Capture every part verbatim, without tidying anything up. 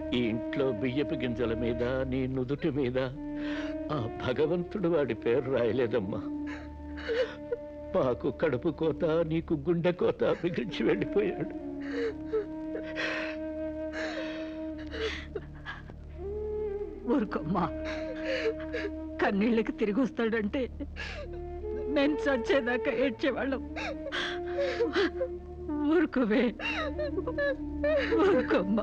ఈ ఇంట్లో బియ్యపు గింజల మీద నీ నుదుటి మీద ఆ భగవంతుడు వాడి పేరు రాయలేదమ్మా. మాకు కడుపు కోత, నీకు గుండె కోత మిగిల్చి వెళ్ళిపోయాడు. ఊరుకోమ్మా, కన్నీళ్ళకి తిరిగి వస్తాడంటే నేను చచ్చేదాకా ఏడ్చేవాళ్ళం. ఊరుకోవే, ఊరుకోమ్మా.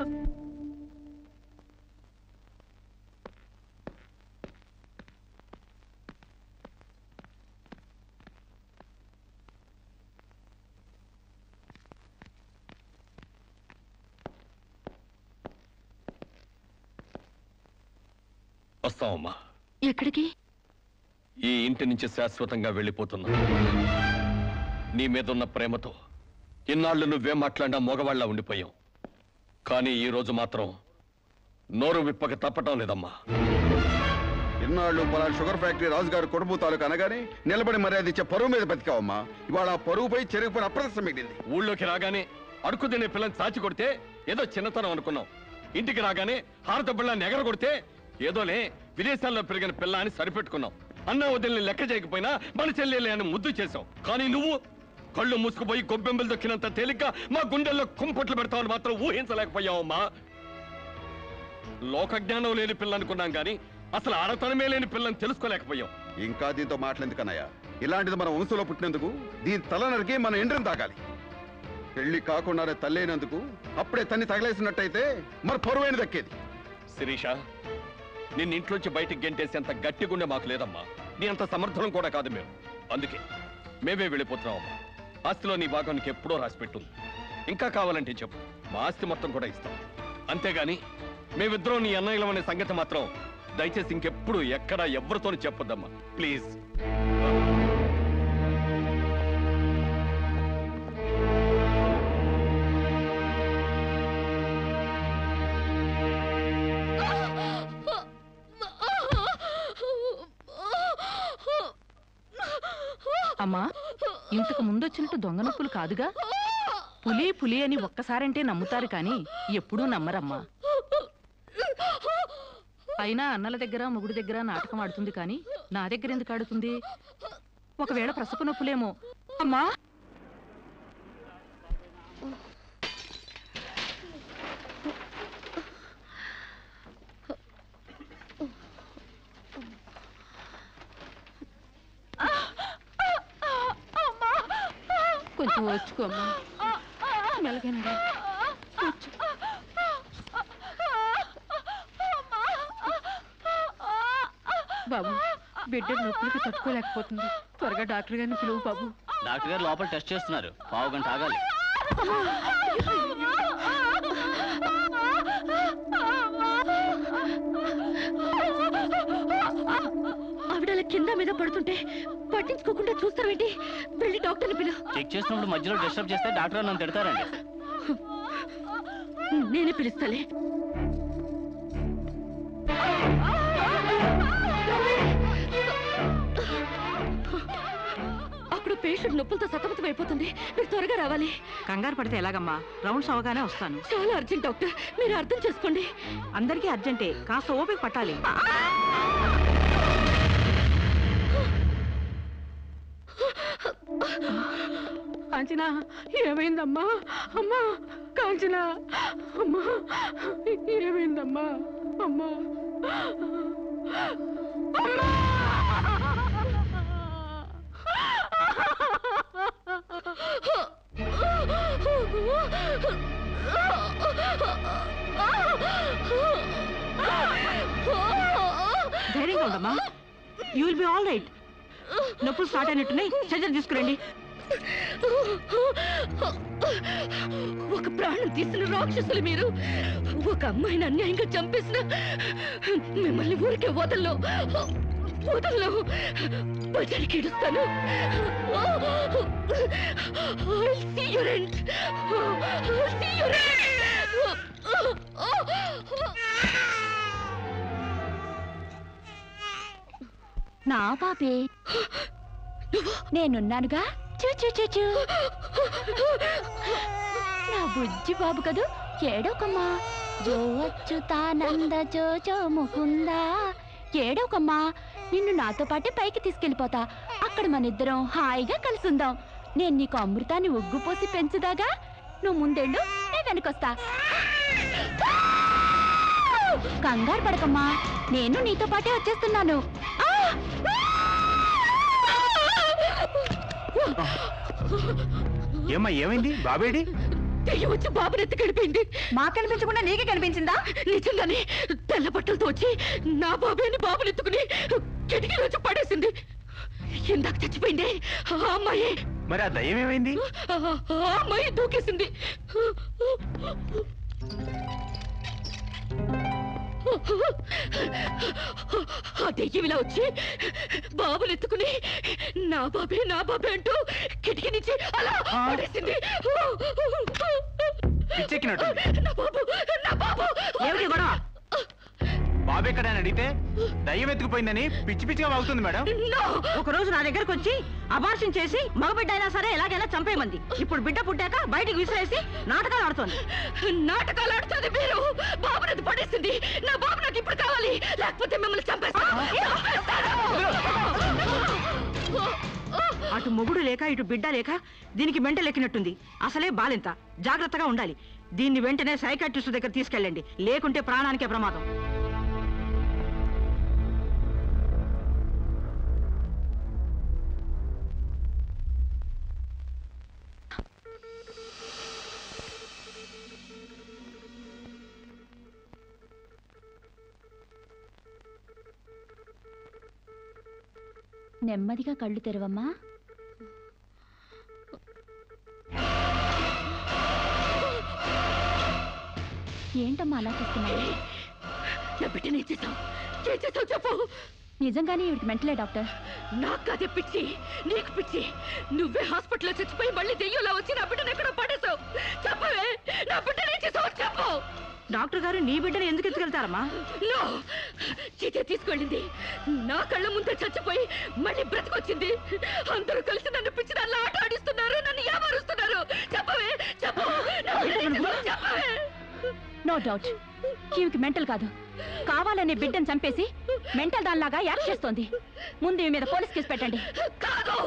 వస్తామమ్మా. ఎక్కడికి? ఈ ఇంటి నుంచి శాశ్వతంగా వెళ్ళిపోతున్నా. నీ మీదున్న ప్రేమతో ఇన్నాళ్ళు నువ్వేం మాట్లాడినా మగవాళ్ళ ఉండిపోయాం. కానీ ఈ రోజు మాత్రం నోరు విప్పక తప్పటం లేదమ్మా. ఇన్నాళ్ళు పలా షుగర్ ఫ్యాక్టరీ రాజుగారు కొడుపు తాలూకు అనగానే నిలబడి మర్యాద ఇచ్చే పరువు మీద బతికావమ్మా. ఇవాళ ఆ పరువుపై చెరుగుపోయిన అప్రదర్శన మిగిలింది. ఊళ్ళోకి రాగానే అడుకు తినే పిల్లని చాచి కొడితే ఏదో చిన్నతనం అనుకున్నాం. ఇంటికి రాగానే హారత బిళ్ళని ఎగర కొడితే ఏదోలే విదేశాల్లో పెరిగిన పిల్ల అని సరిపెట్టుకున్నాం. అన్న వదిలిని లెక్క చేయకపోయినా మన చెల్లెలే అని ముద్దు చేసావు. కానీ నువ్వు కళ్ళు మూసుకుపోయి గొబ్బెంబలు దొక్కినంత తేలిగ్గా మా గుండెల్లో కుంపట్లు పెడతావని మాత్రం ఊహించలేకపోయావమ్మా. లోక జ్ఞానం లేని పిల్ల అనుకున్నాం కానీ అసలు ఆడతనమే లేని పిల్లని తెలుసుకోలేకపోయాం. ఇంకా దీంతో మాట్లాడేందుకన్నయ్య, ఇలాంటిది మన వంశంలో పుట్టినందుకు దీని తల నరికి మన ఎండ్రం తాగాలి. పెళ్లి కాకుండానే తల్లైనందుకు అప్పుడే తన్ని తగలేసినట్టయితే మరి పరువైన దక్కేది. శిరీష, నిన్ను ఇంట్లోంచి బయటికి గెంటేసేంత గట్టి గుండె మాకు లేదమ్మా. నీ అంత సమర్థనం కూడా కాదు మేము. అందుకే మేమే వెళ్ళిపోతున్నామమ్మా. ఆస్తిలో నీ భాగానికి ఎప్పుడో రాసి పెట్టుంది. ఇంకా కావాలంటే చెప్పు, మా ఆస్తి మొత్తం కూడా ఇస్తాం. అంతేగాని మేమిద్దరం నీ అన్నయ్యలం అనే సంగతి మాత్రం దయచేసి ఇంకెప్పుడు ఎక్కడ ఎవరితోని చెప్పొద్దమ్మా, ప్లీజ్. అమ్మా, ఇంతకు ముందొచ్చినట్టు దొంగ నొప్పులు కాదుగా? పులి పులి అని ఒక్కసారంటే నమ్ముతారు కానీ ఎప్పుడూ నమ్మరమ్మా. అయినా అన్నల దగ్గర మొగుడి దగ్గర నాటకం ఆడుతుంది కానీ నా దగ్గర ఎందుకు ఆడుతుంది? ఒకవేళ ప్రసవ నొప్పులేమో. అమ్మా, కొంచెం వచ్చుకోమ్మా. మెలగండి. బాబు, బిడ్డ నొప్పులకి తట్టుకోలేకపోతుంది. త్వరగా డాక్టర్ గారిని పిలువు బాబు. డాక్టర్ గారు లోపల టెస్ట్ చేస్తున్నారు. పావు గంట ఆగాలి. ఆవిడ కింద మీద పడుతుంటే పట్టించుకోకుండా చూస్తావేంటి? వెళ్ళి డాక్టర్ని పిలు. చెక్ చేసినప్పుడు మధ్యలో డిస్టర్బ్ చేస్తే డాక్టర్ నన్ను తిడతారండి. నేనే పిలుస్తాలే. అప్పుడు పేషెంట్ నొప్పులతో సతమతం అయిపోతుంది. మీరు త్వరగా రావాలి. కంగారు పడితే ఎలాగమ్మా? రౌండ్స్ అవగానే వస్తాను. చాలా అర్జెంట్ డాక్టర్, మీరు అర్థం చేసుకోండి. అందరికీ అర్జెంటే, కాస్త ఓపిక పట్టాలి. కాంచనా, ఏమైందమ్మా? అమ్మా కాంచనా, అమ్మా ఏమైందమ్మా? అమ్మా అమ్మా! ధైర్యంగా ఉండమ్మా. You will be all right. నొప్పులు స్టార్ట్ అయినట్టున్నాయి, సర్జరీ తీసుకురండి. ఒక ప్రాణం తీసిన రాక్షసులు మీరు. ఒక అమ్మాయిని అన్యాయంగా చంపేసిన మిమ్మల్ని ఊరికే వదల్లో వదల్లో బజారికి ఏడుస్తాను. నా పాపే, నేనున్నానుగా. చూ చూ చూ చూ, నా బుజ్జి బాబు కదూ. ఏడోకమ్మా జో అచ్యుతానంద జో జో ముకుందా. ఏడోకమ్మా, నిన్ను నాతో పాటే పైకి తీసుకెళ్ళిపోతా. అక్కడ మన ఇద్దరం హాయిగా కలిసి ఉందాం. నేను నీకు అమృతాన్ని ఉగ్గుపోసి పెంచుదాగా. నువ్వు ముందెళ్ళు, నేను వెనకొస్తా. కంగారు పడకమ్మా, నేను నీతో పాటే వచ్చేస్తున్నాను. ఏమ్మా, ఏమైంది? బాబేడి? దెయ్యం వచ్చి బాబుని ఎత్తి కనిపించింది. మాకు కనిపించకుండా నీకే కనిపించిందా? నిజంగానే తెల్ల బట్టలతో వచ్చి నా బాబేని బాబుని ఎత్తుకుని కిటికీలో వచ్చి పడేసింది. ఇందాక చచ్చిపోయింది ఆ అమ్మాయి. మరి ఆ దయ్యం ఏమైంది? ఆ అమ్మాయి దూకేసింది. ఆ దెయ్యం ఇలా వచ్చి బాబుని ఎత్తుకుని నా బాబే నా బాబే అంటూ కిటికీ నుంచి అలా పడేసింది. పిచ్చెక్కినట్టు. నా బాబు నా బాబు ఏమిటి గొడవ? బాబు ఎక్కడ అని అడిగితే దయ్యం ఎత్తుకుపోయిందని పిచ్చి పిచ్చిగా వాగుతుంది మేడం. ఒక రోజు నా దగ్గరకు వచ్చి అబార్షన్ చేసి మగబిడ్డ అయినా సరే ఎలాగైనా చంపేమంది. ఇప్పుడు బిడ్డ పుట్టాక బయటికి విసిరేసి నాటకాలు ఆడుతోంది. నాటకాలు ఆడుతుంది మీరు. బాబునది పడేసింది. నా బాబు నాకు ఇప్పుడు కావాలి, లేకపోతే మిమ్మల్ని చంపేస్తాను. అటు మొగుడు లేక ఇటు బిడ్డ లేక దీనికి మెంటలెక్కినట్టుంది. అసలే బాలింత, జాగ్రత్తగా ఉండాలి. దీన్ని వెంటనే సైకాట్రిస్ట్ దగ్గర తీసుకెళ్ళండి, లేకుంటే ప్రాణానికే ప్రమాదం. నెమ్మదిగా కళ్ళు తెరవమ్మా. ఏంటమ్మా అలా చూస్తున్నావు? నా బిడ్డని ఏం చేసావు? ఏం చేసావు చెప్పు. నిజంగానే ఇవిడికి మెంటలే డాక్టర్. నాకు అదే పిచ్చి, నీకు పిచ్చి. నువ్వే హాస్పిటల్లో చచ్చిపోయి మళ్ళీ దెయ్యంలా వచ్చి నా బిడ్డను ఎక్కడో పడేసావు. చెప్పవే, నా బిడ్డని ఏం చేసావు చెప్పు. డాక్టర్ గారు నీ బిడ్డను ఎందుకు ఎత్తుకెళ్తారమ్మా? నో, చీతే తీసుకెళ్ళింది. నా కళ్ళ ముందే చచ్చిపోయి మళ్ళీ బ్రతికొచ్చింది. అందరూ కలిసి నన్ను పిచ్చి దానిలో ఆట ఆడిస్తున్నారు, నన్ను ఏమారుస్తున్నారు. చెప్పవే చెప్పు, నా బిడ్డని ఏం చేసావు చెప్పవే. నో డౌట్, ఈవికి మెంటల్ కాదు, కావాలనే బిడ్డను చంపేసి మెంటల్ దానిలాగా యాక్ట్ చేస్తోంది. ముందు ఈ మీద పోలీస్ కేసు పెట్టండి. కాదు,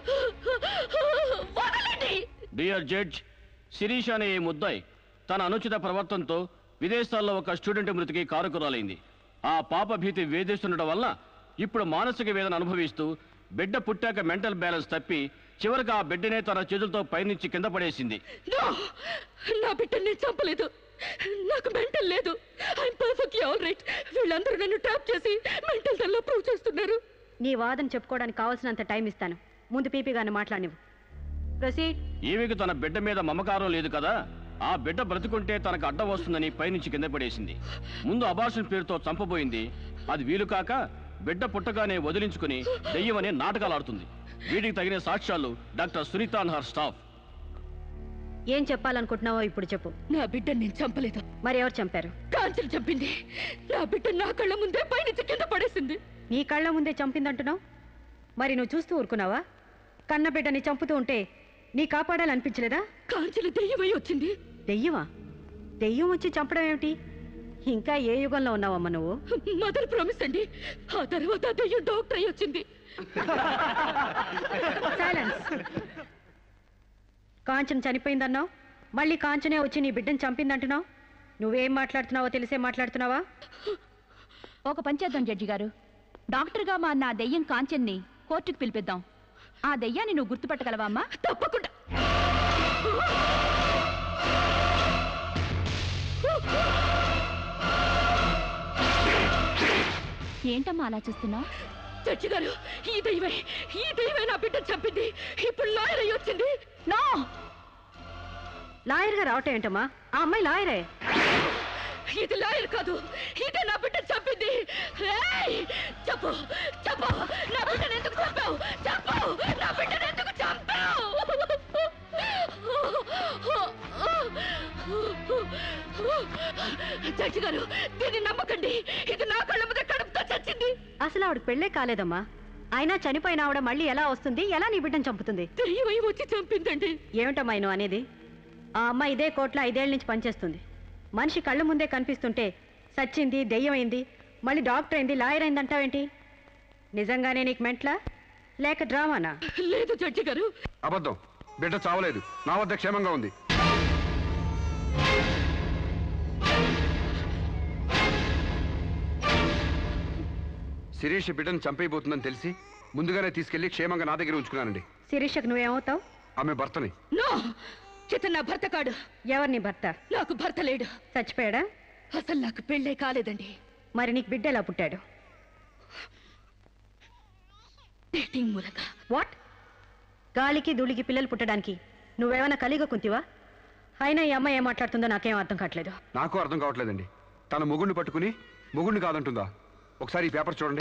వదలండి. డియర్ జడ్జ్, శిరీష్ అనే ఈ ముద్దాయి తన అనుచిత ప్రవర్తనతో విదేశాల్లో ఒక స్టూడెంట్ మృతికి కారకురాలైంది. ఆ పాప భీతి వేధిస్తుండటం వల్ల ఇప్పుడు మానసిక వేదన అనుభవిస్తూ బిడ్డ పుట్టాక మెంటల్ బ్యాలెన్స్ తప్పి చివరికి ఆ బిడ్డనే తన చేతులతో పైనుంచి కింద పడేసింది. నా బిడ్డని నేను చంపలేదు. నాకు మెంటల్ లేదు. I'm perfectly all right. వీళ్ళందరూ నన్ను ట్రాప్ చేసి మెంటల్ దానిలో ప్రూవ్ చేస్తున్నారు. నీ వాదన చెప్పుకోవడానికి కావాల్సినంత టైం ఇస్తాను. ముందు పీపీ గారిని మాట్లాడినివ్వు. ప్రొసీడ్. ఈమెకు తన బిడ్డ మీద మమకారం లేదు కదా, ఆ బిడ్డ బ్రతుకుంటే తనకు అడ్డం వస్తుందని పైనుంచి కింద పడేసింది. ముందు అబార్షన్ పేరుతో చంపబోయింది. అది వీలు కాక బిడ్డ పుట్టగానే వదిలించుకుని దెయ్యమనే నాటకాలు ఆడుతుంది. వీటికి తగిన సాక్ష్యాలు doctor Sunitha and her staff. ఏం చెప్పాలనుకుంటున్నావో ఇప్పుడు చెప్పు. నా బిడ్డని నేను చంపలేదు. మరి ఎవరు చంపారు? కాంచెలు చంపింది. నా బిడ్డ నా కళ్ళ ముందే పైనుంచి కింద పడేసింది. నీ కళ్ళ ముందే చంపిందంటున్నావు, మరి నువ్వు చూస్తూ ఊరుకున్నావా? కన్న బిడ్డని చంపుతూ ఉంటే నీ కాపాడాలనిపించలేదా? కాంచెలు దెయ్యమై వచ్చింది. దెయ్యమా? దెయ్యం వచ్చి చంపడం ఏమిటి? ఇంకా ఏ యుగంలో ఉన్నావమ్మా నువ్వు? మదర్ ప్రామిస్ అండి. ఆ తర్వాత దెయ్యం డాక్టర్ అయి వచ్చింది. సైలెన్స్. కాంచన చనిపోయిందన్నావు, మళ్ళీ కాంచనే వచ్చి నీ బిడ్డను చంపిందంటున్నావు. నువ్వేం మాట్లాడుతున్నావో తెలిసే మాట్లాడుతున్నావా? ఒక పంచేద్దాం జడ్జి గారు. డాక్టర్గా మా నా దెయ్యం కాంచెన్ని కోర్టుకు పిలిపిద్దాం. ఆ దెయ్యాన్ని నువ్వు గుర్తుపట్టగలవా అమ్మా? తప్పకుండా. ఏంటమ్మా అలా చూస్తున్నావు? జడ్జి గారు, ఈ దైవే ఈ దైవే నా బిడ్డను చంపింది. ఇప్పుడు లాయర్ అయి వచ్చింది. నో, లాయర్గా రావటం ఏంటమ్మా? ఆ అమ్మాయి లాయరే. ఇది లాయర్ కాదు, ఇదే నా బిడ్డను చంపింది. చెప్పు చెప్పు, నా బిడ్డను ఎందుకు చంపావు? చెప్పు, నా బిడ్డను ఎందుకు చంపావు? జడ్జి గారు, దీన్ని నమ్మకండి. ఇది నా కళ్ళ మీద కడుపుతో చచ్చింది. అసలు ఆవిడకి పెళ్ళే కాలేదమ్మా. అయినా చనిపోయిన ఆవిడ మళ్ళీ ఎలా వస్తుంది? ఎలా నీ బిడ్డను చంపుతుంది? దెయ్యమై వచ్చి చంపిందండి. ఏమిటమ్మా నువ్వు అనేది? ఆ అమ్మాయి ఇదే కోర్టులో ఐదేళ్ల నుంచి పనిచేస్తుంది. మనిషి కళ్ళ ముందే కనిపిస్తుంటే సచ్చింది, దెయ్యమైంది, మళ్ళీ డాక్టర్ అయింది, లాయర్ అయింది అంటావేంటి? నిజంగానే నీకు మెంట్లా లేక డ్రామానా? లేదు జడ్జి గారు. అబద్ధం. బిడ్డ చావలేదు, నా వద్ద క్షేమంగా ఉంది. శిరీష్ బిడ్డను చంపైపోతుందని తెలిసి ముందుగానే తీసుకెళ్లి క్షేమంగా నా దగ్గర ఉంచుకున్నానండి. శిరీషకు నువ్వేమవుతావు? ఆమె భర్తని. నో, చిత్త నా భర్త కాడు. ఎవరు నీ భర్త? నాకు భర్త లేడు. చచ్చిపోయాడా? అసలు నాకు పెళ్ళే కాలేదండి. మరి నీకు బిడ్డ ఎలా పుట్టాడు? డేటింగ్ మూలంగా. వాట్? గాలికి ధూళికి పిల్లలు పుట్టడానికి నువ్వేమైనా కలిగ కుంతివా? అయినా ఈ అమ్మాయి ఏం మాట్లాడుతుందో నాకేం అర్థం కావట్లేదు. నాకు అర్థం కావట్లేదండి. తన మొగుడిని పట్టుకుని మొగుడిని కాదంటుందా? ఒకసారి ఈ పేపర్ చూడండి.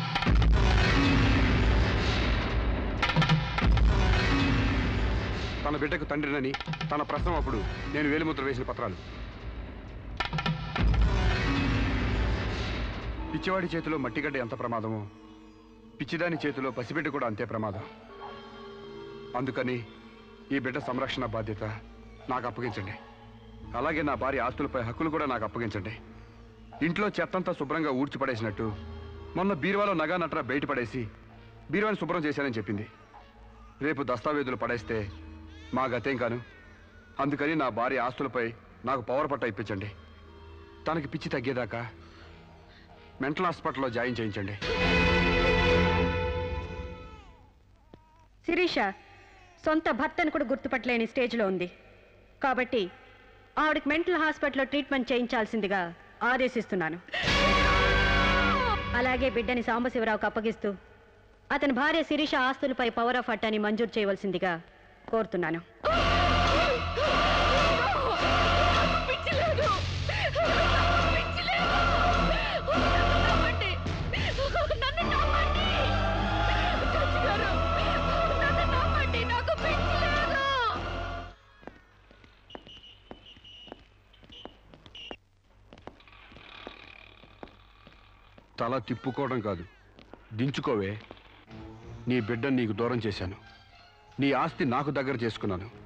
తన బిడ్డకు తండ్రినని తన ప్రశ్న అప్పుడు నేను వేలిముద్ర వేసిన పత్రాలు. పిచ్చివాడి చేతిలో మట్టిగడ్డ ఎంత ప్రమాదమో పిచ్చిదాని చేతిలో పసిబిడ్డ కూడా అంతే ప్రమాదం. అందుకని ఈ బిడ్డ సంరక్షణ బాధ్యత నాకు అప్పగించండి. అలాగే నా భార్య ఆస్తులపై హక్కులు కూడా నాకు అప్పగించండి. ఇంట్లో చెత్తంతా శుభ్రంగా ఊడ్చిపడేసినట్టు మొన్న బీరువాలో నగా నట్రా బయట పడేసి బీరువాని శుభ్రం చేశానని చెప్పింది. రేపు దస్తావేజులు పడేస్తే మా గతేం కాను. అందుకని నా భార్య ఆస్తులపై నాకు పవర్ పట్ట ఇప్పించండి. తనకి పిచ్చి తగ్గేదాకా మెంటల్ హాస్పిటల్లో జాయిన్ చేయించండి. శిరీష సొంత భర్తను కూడా గుర్తుపట్టలేని స్టేజ్లో ఉంది. కాబట్టి ఆవిడకి మెంటల్ హాస్పిటల్లో ట్రీట్మెంట్ చేయించాల్సిందిగా ఆదేశిస్తున్నాను. అలాగే బిడ్డని సాంబశివరావుకు అప్పగిస్తూ అతని భార్య శిరీష ఆస్తులపై పవర్ ఆఫ్ అట్టాని మంజూరు చేయవలసిందిగా కోరుతున్నాను. తల తిప్పుకోవడం కాదు, దించుకోవే. నీ బిడ్డను నీకు దూరం చేశాను, నీ ఆస్తి నాకు దగ్గర చేసుకున్నాను.